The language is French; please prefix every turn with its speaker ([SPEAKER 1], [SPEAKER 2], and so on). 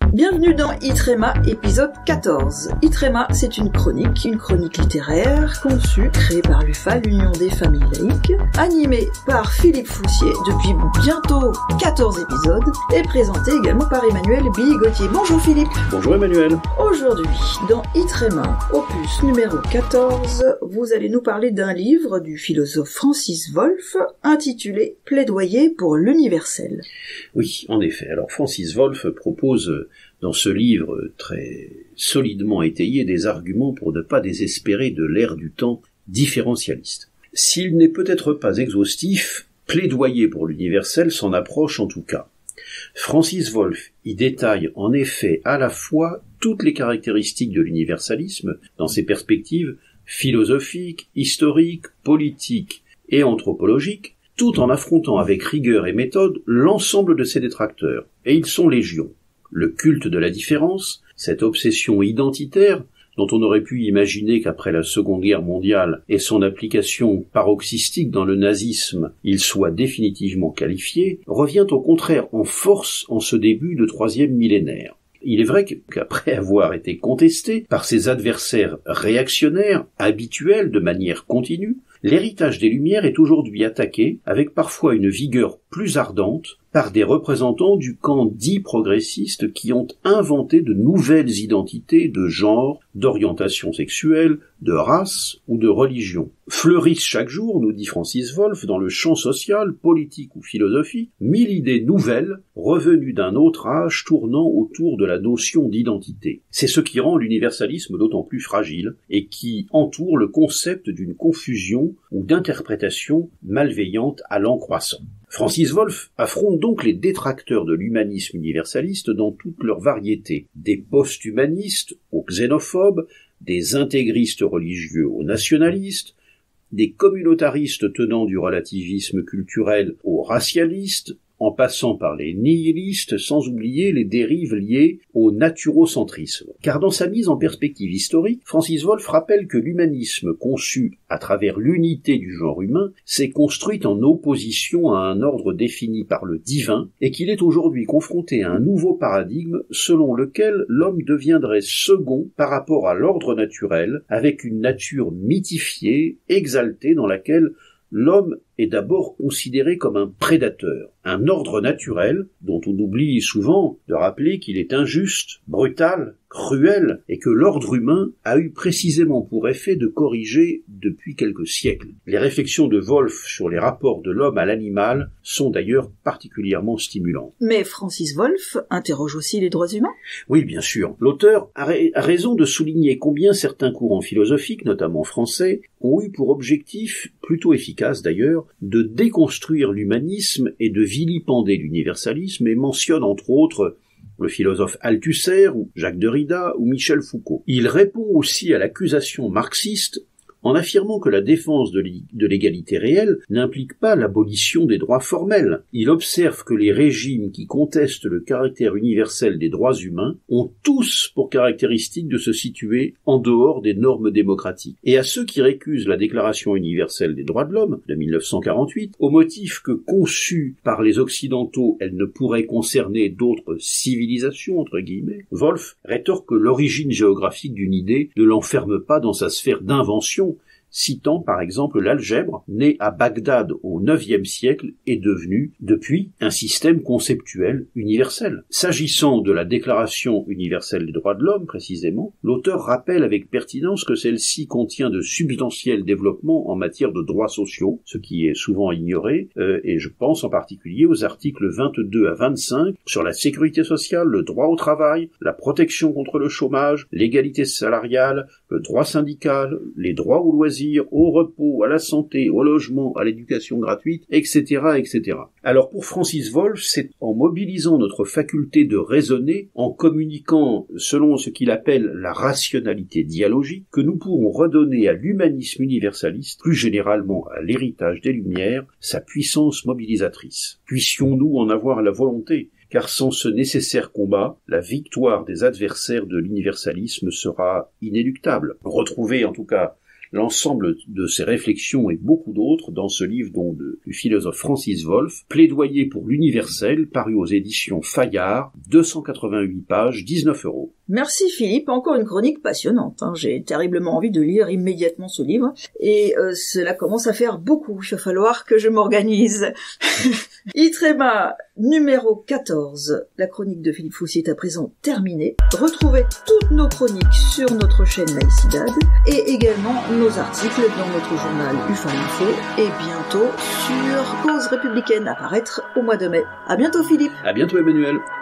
[SPEAKER 1] Bienvenue dans Itrema, épisode 14. Itrema, c'est une chronique littéraire, conçue, créée par l'UFA, l'Union des familles laïques, animée par Philippe Foussier depuis bientôt 14 épisodes, et présentée également par Emmanuel Billy-Gauthier. Bonjour Philippe.
[SPEAKER 2] Bonjour Emmanuel.
[SPEAKER 1] Aujourd'hui, dans Itrema, opus numéro 14, vous allez nous parler d'un livre du philosophe Francis Wolff, intitulé « Plaidoyer pour l'universel ».
[SPEAKER 2] Oui, en effet. Alors Francis Wolff propose dans ce livre très solidement étayé des arguments pour ne pas désespérer de l'ère du temps différentialiste. S'il n'est peut-être pas exhaustif, plaidoyer pour l'universel s'en approche en tout cas. Francis Wolff y détaille en effet à la fois toutes les caractéristiques de l'universalisme dans ses perspectives philosophiques, historiques, politiques et anthropologiques, tout en affrontant avec rigueur et méthode l'ensemble de ses détracteurs. Et ils sont légion. Le culte de la différence, cette obsession identitaire, dont on aurait pu imaginer qu'après la Seconde Guerre mondiale et son application paroxystique dans le nazisme, il soit définitivement qualifié, revient au contraire en force en ce début de troisième millénaire. Il est vrai qu'après avoir été contesté par ses adversaires réactionnaires, habituels de manière continue, l'héritage des Lumières est aujourd'hui attaqué, avec parfois une vigueur plus ardente, par des représentants du camp dit progressiste qui ont inventé de nouvelles identités de genre, d'orientation sexuelle, de race ou de religion. Fleurissent chaque jour, nous dit Francis Wolff, dans le champ social, politique ou philosophique, 1000 idées nouvelles, revenues d'un autre âge tournant autour de la notion d'identité. C'est ce qui rend l'universalisme d'autant plus fragile et qui entoure le concept d'une confusion ou d'interprétation malveillante allant croissant. Francis Wolff affronte donc les détracteurs de l'humanisme universaliste dans toute leur variété, des post-humanistes aux xénophobes, des intégristes religieux aux nationalistes, des communautaristes tenant du relativisme culturel aux racialistes, en passant par les nihilistes, sans oublier les dérives liées au naturocentrisme. Car dans sa mise en perspective historique, Francis Wolff rappelle que l'humanisme conçu à travers l'unité du genre humain s'est construit en opposition à un ordre défini par le divin, et qu'il est aujourd'hui confronté à un nouveau paradigme selon lequel l'homme deviendrait second par rapport à l'ordre naturel, avec une nature mythifiée, exaltée, dans laquelle l'homme est d'abord considéré comme un prédateur, un ordre naturel dont on oublie souvent de rappeler qu'il est injuste, brutal, cruel, et que l'ordre humain a eu précisément pour effet de corriger depuis quelques siècles. Les réflexions de Wolff sur les rapports de l'homme à l'animal sont d'ailleurs particulièrement stimulantes.
[SPEAKER 1] Mais Francis Wolff interroge aussi les droits humains ?
[SPEAKER 2] Oui, bien sûr. L'auteur a raison de souligner combien certains courants philosophiques, notamment français, ont eu pour objectif, plutôt efficace d'ailleurs, de déconstruire l'humanisme et de vilipender l'universalisme, et mentionne entre autres le philosophe Althusser, ou Jacques Derrida, ou Michel Foucault. Il répond aussi à l'accusation marxiste en affirmant que la défense de l'égalité réelle n'implique pas l'abolition des droits formels. Il observe que les régimes qui contestent le caractère universel des droits humains ont tous pour caractéristique de se situer en dehors des normes démocratiques. Et à ceux qui récusent la Déclaration universelle des droits de l'homme de 1948, au motif que conçue par les Occidentaux, elle ne pourrait concerner d'autres civilisations, entre guillemets, Wolff rétorque que l'origine géographique d'une idée ne l'enferme pas dans sa sphère d'invention, citant par exemple l'algèbre, né à Bagdad au IXe siècle, est devenu, depuis, un système conceptuel universel. S'agissant de la Déclaration universelle des droits de l'homme, précisément, l'auteur rappelle avec pertinence que celle-ci contient de substantiels développements en matière de droits sociaux, ce qui est souvent ignoré, et je pense en particulier aux articles 22 à 25 sur la sécurité sociale, le droit au travail, la protection contre le chômage, l'égalité salariale, le droit syndical, les droits aux loisirs, au repos, à la santé, au logement, à l'éducation gratuite, etc., etc. Alors pour Francis Wolff, c'est en mobilisant notre faculté de raisonner, en communiquant selon ce qu'il appelle la rationalité dialogique, que nous pourrons redonner à l'humanisme universaliste, plus généralement à l'héritage des Lumières, sa puissance mobilisatrice. Puissions-nous en avoir la volonté ? Car sans ce nécessaire combat, la victoire des adversaires de l'universalisme sera inéluctable. Retrouver en tout cas l'ensemble de ces réflexions et beaucoup d'autres dans ce livre du philosophe Francis Wolff, Plaidoyer pour l'universel, paru aux éditions Fayard, 288 pages, 19 €.
[SPEAKER 1] Merci Philippe, encore une chronique passionnante. J'ai terriblement envie de lire immédiatement ce livre, et cela commence à faire beaucoup, il va falloir que je m'organise. Itrema numéro 14, la chronique de Philippe Foussier est à présent terminée. Retrouvez toutes nos chroniques sur notre chaîne Laïcidad, et également nos articles dans notre journal UFA Info, et bientôt sur Cause Républicaine, à paraître au mois de mai. À bientôt Philippe.
[SPEAKER 2] À bientôt Emmanuel.